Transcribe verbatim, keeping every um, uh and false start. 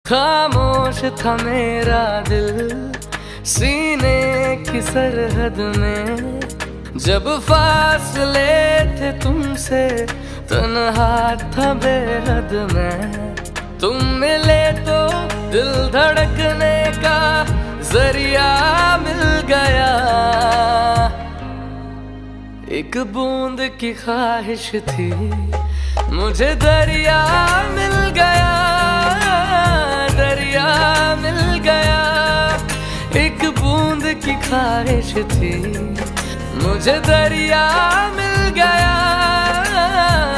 खामोश था मेरा दिल सीने की सरहद में, जब फासले थे तुमसे तन्हा था बेहद में। तुम मिले तो दिल धड़कने का जरिया मिल गया, एक बूंद की ख्वाहिश थी मुझे दरिया मिल गया, दरिया मिल गया। एक बूंद की ख्वाहिश थी मुझे दरिया मिल गया।